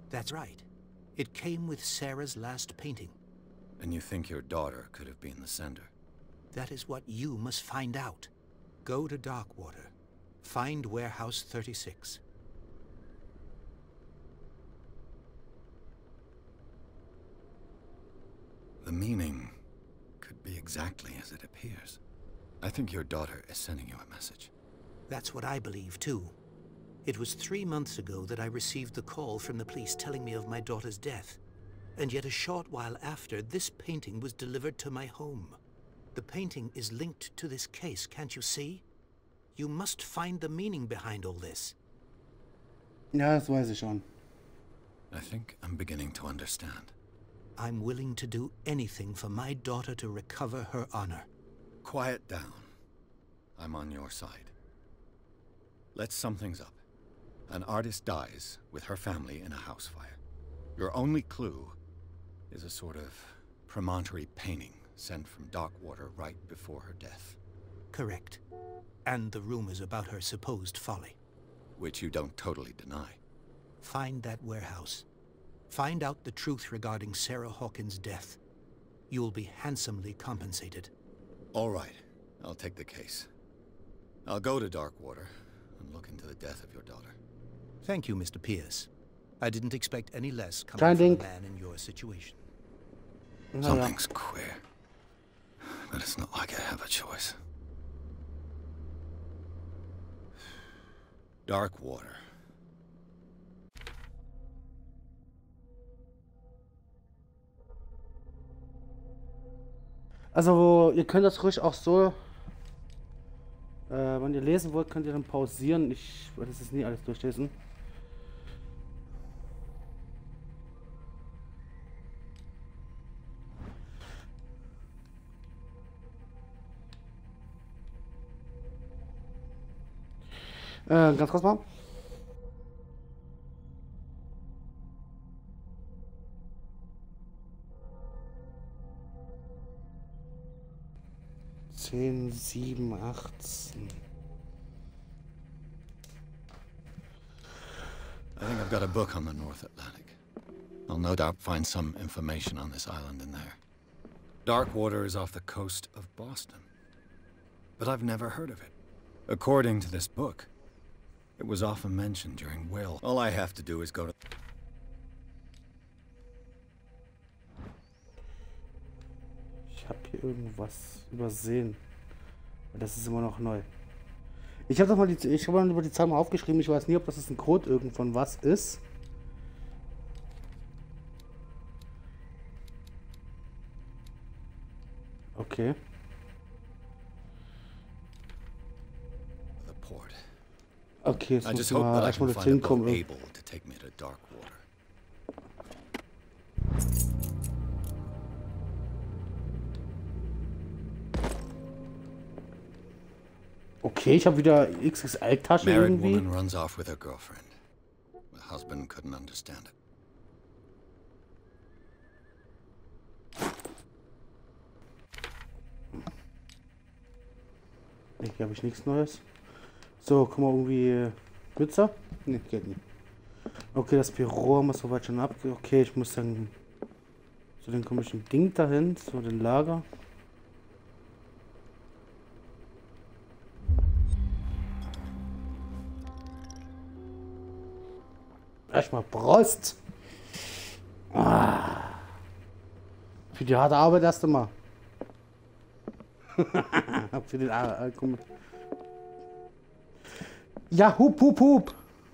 That's right. It came with Sarah's last painting. And you think your daughter could have been the sender? That is what you must find out. Go to Darkwater. Find Warehouse 36. The meaning could be exactly as it appears. I think your daughter is sending you a message. That's what I believe, too. It was 3 months ago that I received the call from the police telling me of my daughter's death. And yet a short while after, this painting was delivered to my home. The painting is linked to this case, can't you see? You must find the meaning behind all this. Ja, das weiß ich schon. I think I'm beginning to understand. I'm willing to do anything for my daughter to recover her honor. Quiet down. I'm on your side. Let's sum things up. An artist dies with her family in a house fire. Your only clue is a sort of promontory painting sent from Darkwater right before her death. Correct. And the rumors about her supposed folly. Which you don't totally deny. Find that warehouse. Find out the truth regarding Sarah Hawkins' death. You'll be handsomely compensated. All right. I'll take the case. I'll go to Darkwater and look into the death of your daughter. Thank you, Mr. Pierce. I didn't expect any less coming from a man in your situation. Something's queer. But it's not like I have a choice. Darkwater. Also, ihr könnt das ruhig auch so, wenn ihr lesen wollt, könnt ihr dann pausieren. Ich werde das nie alles durchlesen. Ganz kurz mal. Zehn, 7, 18. I think I've got a book on the North Atlantic. I'll no doubt find some information on this island in there. Darkwater is off the coast of Boston. But I've never heard of it. According to this book, it was often mentioned during whale. All I have to do is go to... Ich habe hier irgendwas übersehen. Das ist immer noch neu. Ich habe mal über die Zahl mal aufgeschrieben. Ich weiß nie, ob das ein Code irgendwann was ist. Okay. Okay, jetzt muss ich mal erstmal das hinkommen. Okay, ich habe wieder XXL-Tasche irgendwie. Woman runs off with her girlfriend. The husband couldn't understand it. Hier habe ich nichts Neues. So, guck mal, irgendwie Mütze? Ne, geht nicht. Okay, das Büro haben wir soweit schon ab. Okay, ich muss dann zu dem komischen Ding dahin, zu dem Lager. Erstmal Prost! Ah. Für die harte Arbeit erst einmal. Für den ja, hup, hup, hup.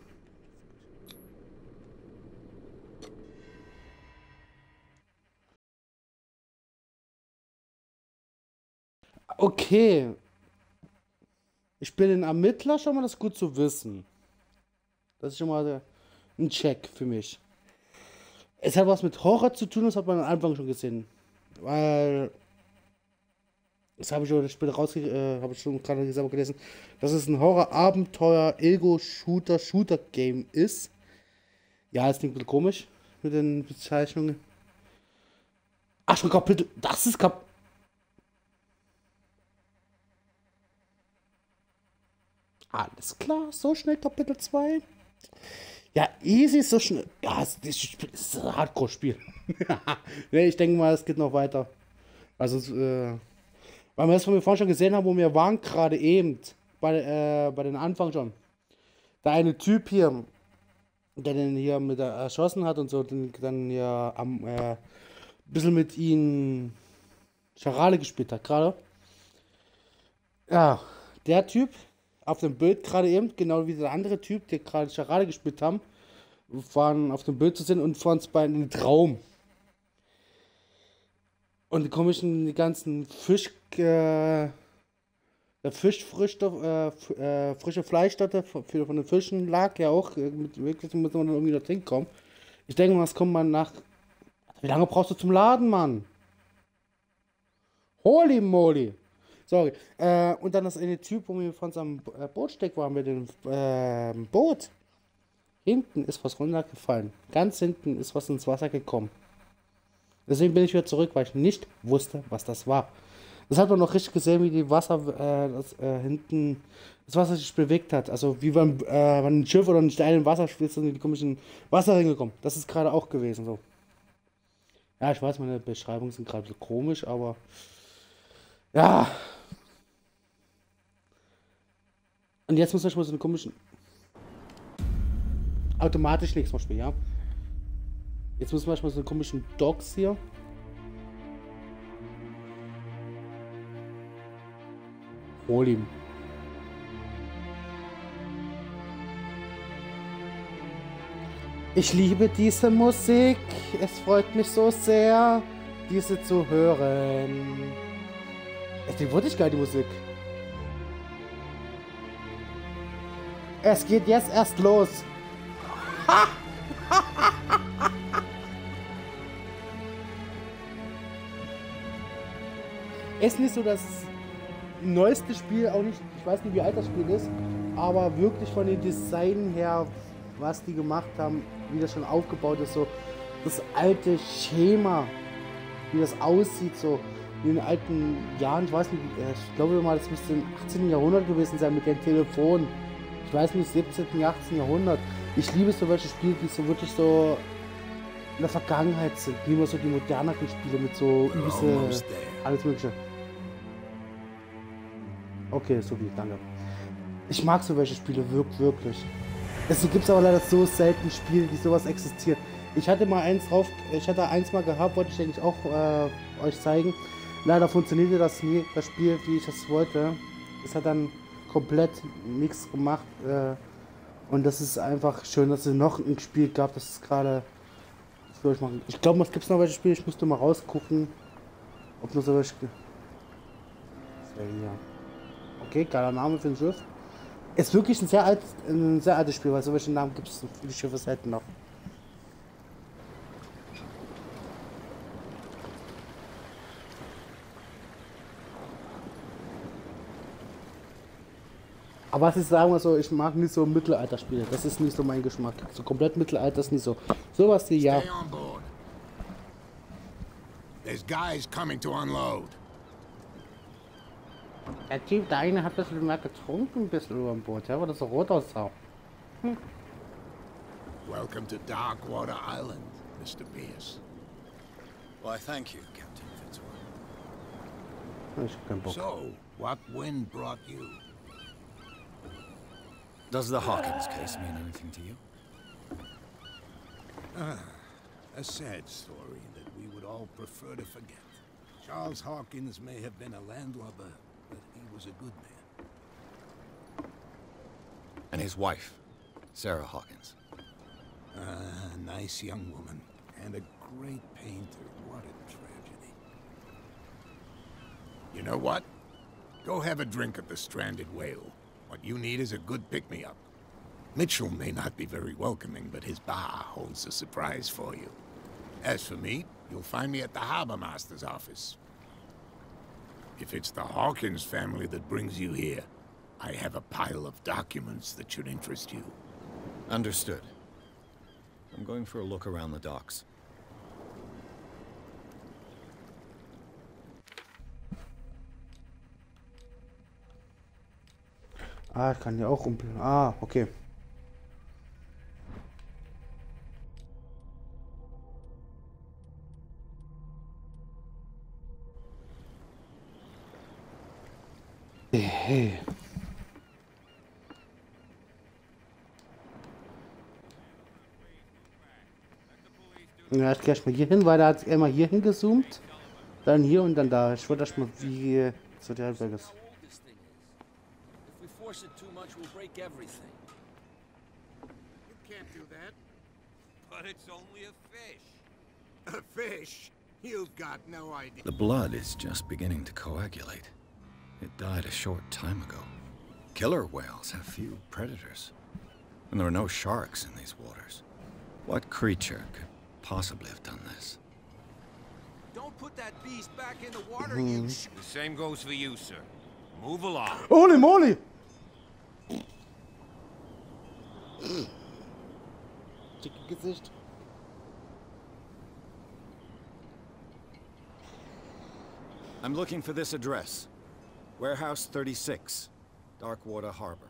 Okay. Ich bin ein Ermittler, schon mal das ist gut zu wissen. Das ist schon mal ein Check für mich. Es hat was mit Horror zu tun, das hat man am Anfang schon gesehen. Weil... Das habe ich schon später habe ich schon gerade selber gelesen, dass es ein Horror-Abenteuer, Ego-Shooter-Game ist. Ja, das klingt ein bisschen komisch mit den Bezeichnungen. Ach, schon Kapitel. Das ist Alles klar, so schnell Kapitel 2. Ja, easy ist so schnell. Ja, es ist ein Hardcore-Spiel. Nee, ich denke mal, es geht noch weiter. Also, weil wir das von mir vorhin schon gesehen haben, wo wir waren, gerade eben, bei den Anfang schon. Der eine Typ hier, der den hier mit erschossen hat und so, den dann ja am, bisschen mit ihm Charade gespielt hat, gerade. Ja, der Typ auf dem Bild gerade eben, genau wie der andere Typ, der gerade Charade gespielt haben, waren auf dem Bild zu sehen und vor uns beiden in den Traum. Und die komischen, die ganzen der Fischfrisch, frische Fleisch dort von den Fischen lag ja auch, wirklich muss man dann irgendwie da drin kommen. Ich denke mal, das kommt man nach. Wie lange brauchst du zum Laden, Mann? Holy moly! Sorry. Und dann das eine Typ, wo wir von seinem Bootsteck waren mit dem Boot. Hinten ist was runtergefallen. Ganz hinten ist was ins Wasser gekommen. Deswegen bin ich wieder zurück, weil ich nicht wusste, was das war. Das hat man noch richtig gesehen, wie die Wasser, hinten, das Wasser sich bewegt hat. Also wie wenn ein Schiff oder ein Stein im Wasser spielt und in die komischen Wasserringe kommen. Das ist gerade auch gewesen so. Ja, ich weiß, meine Beschreibungen sind gerade so komisch, aber ja. Und jetzt muss ich mal so einen komischen automatisch nichts mehr spielen, ja. Jetzt müssen wir mal so einen komischen Dogs hier. Hol ihn. Ich liebe diese Musik. Es freut mich so sehr, diese zu hören. Es ist wirklich geil, die Musik. Es geht jetzt erst los. Es ist nicht so das neueste Spiel, auch nicht, ich weiß nicht, wie alt das Spiel ist, aber wirklich von den Design her, was die gemacht haben, wie das schon aufgebaut ist, so das alte Schema, wie das aussieht, so wie in den alten Jahren, ich weiß nicht, ich glaube mal, das müsste im 18. Jahrhundert gewesen sein mit den Telefonen. Ich weiß nicht, 17., 18. Jahrhundert. Ich liebe so welche Spiele, die so wirklich so in der Vergangenheit sind. Lieber so die moderneren Spiele mit so übelste, alles mögliche. Okay, so wie, danke. Ich mag so welche Spiele wirklich. Es gibt aber leider so selten Spiele, die sowas existieren. Ich hatte mal eins drauf, ich hatte eins mal gehabt, wollte ich eigentlich auch euch zeigen. Leider funktionierte das nie, das Spiel, wie ich das wollte. Es hat dann komplett nichts gemacht. Und das ist einfach schön, dass es noch ein Spiel gab, das ist gerade. Ich glaube, es gibt noch welche Spiele, ich musste mal rausgucken, ob nur so welche. Okay, geiler Name für ein Schiff. Ist wirklich ein sehr altes Spiel, weil so welche Namen gibt es für die Schiffe selten noch. Aber was ich sagen muss, so, ich mag nicht so Mittelalterspiele. Das ist nicht so mein Geschmack. So komplett Mittelalter ist nicht so. Sowas wie ja. Stay on board. There's guys coming to unload. Der Typ, der eine hat ein bisschen mehr getrunken, ein bisschen über dem Boot, ja, weil das so rot aussah. Welcome to Darkwater Island, Mr. Pierce. Why, thank you, Captain Fitzroy. Ich hab keinen Bock. So, what wind brought you? Does the Hawkins case mean anything to you? A sad story that we would all prefer to forget. Charles Hawkins may have been a landlubber, but he was a good man. And his wife, Sarah Hawkins. A nice young woman, and a great painter. What a tragedy. You know what? Go have a drink at the Stranded Whale. What you need is a good pick-me-up. Mitchell may not be very welcoming, but his bar holds a surprise for you. As for me, you'll find me at the Harbor Master's office. If it's the Hawkins family that brings you here, I have a pile of documents that should interest you. Understood. I'm going for a look around the docks. Ah, ich kann hier auch rumpeln. Ah, okay. Hey. Ja, ich gehe erstmal hier hin, weil da hat er mal hier hingezoomt. Dann hier und dann da. Ich wollte erstmal wie so der Halbberg ist. But it's only a fish. A fish? You've got no idea. The blood is just beginning to coagulate. It died a short time ago. Killer whales have few predators. And there are no sharks in these waters. What creature could possibly have done this? Don't put that beast back in the water, you sh— The same goes for you, sir. Move along. Holy moly! Dicke Gesicht. I'm looking for this address. Warehouse 36, Darkwater Harbor.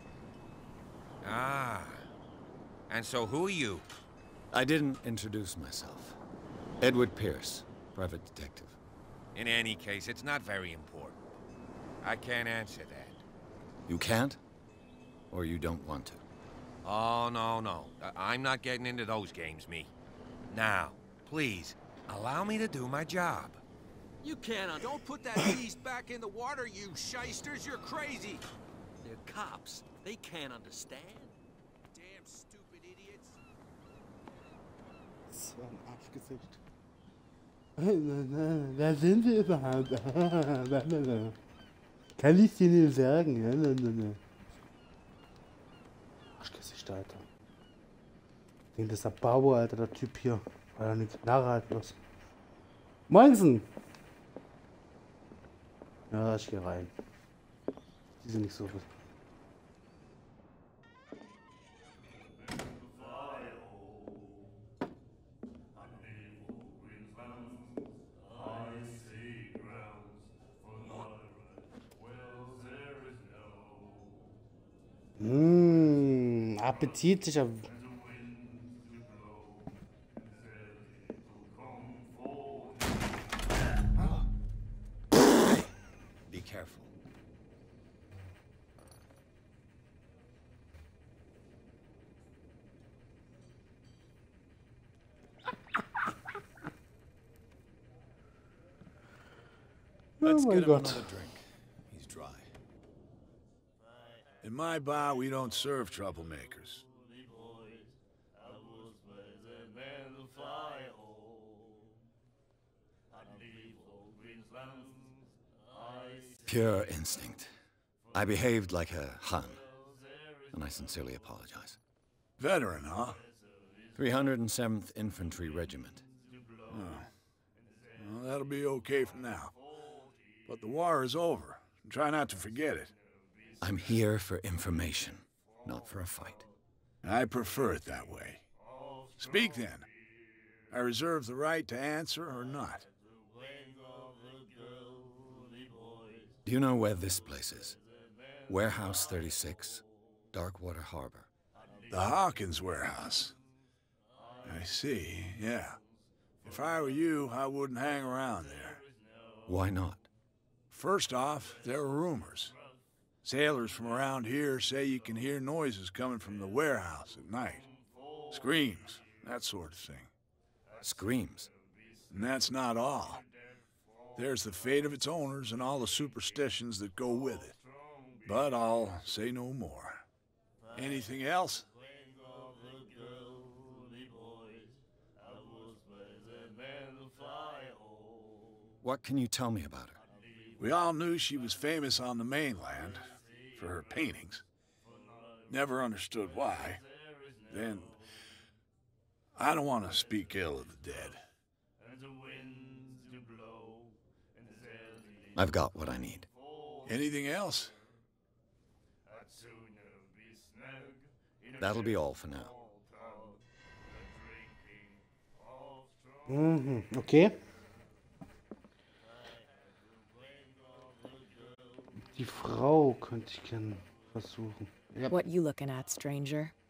Ah. And so who are you? I didn't introduce myself. Edward Pierce, private detective. In any case, it's not very important. I can't answer that. You can't? Or you don't want to? Oh, no. I'm not getting into those games, me. Now, please, allow me to do my job. You can't— Don't put that beast back in the water, you shysters! You're crazy! They're cops. They can't understand. Damn stupid idiots. So ein Arschgesicht. Da sind wir überhaupt. Kann ich dir nicht sagen. Arschgesicht, Alter. Ich denke, das ist der Bauer, Alter, der Typ hier. Weil er eine Knarre hat, bloß. Moinsen! Ja, ich gehe rein. Die sind nicht so gut. Appetitlicher. Be careful. Let's get him another drink. He's dry. In my bar, we don't serve troublemakers. Pure instinct. I behaved like a Hun, and I sincerely apologize. Veteran, huh? 307th Infantry Regiment. Well, that'll be okay for now. But the war is over. Try not to forget it. I'm here for information, not for a fight. I prefer it that way. Speak then. I reserve the right to answer or not. Do you know where this place is? Warehouse 36, Darkwater Harbor. The Hawkins warehouse. I see, yeah. If I were you, I wouldn't hang around there. Why not? First off, there are rumors. Sailors from around here say you can hear noises coming from the warehouse at night. Screams, that sort of thing. Screams? And that's not all. There's the fate of its owners and all the superstitions that go with it. But I'll say no more. Anything else? What can you tell me about her? We all knew she was famous on the mainland for her paintings. Never understood why. Then, I don't want to speak ill of the dead. I've got what I need. Anything else? That'll be all for now. Okay. Die Frau könnte ich gerne versuchen. Ja. What you looking at, stranger?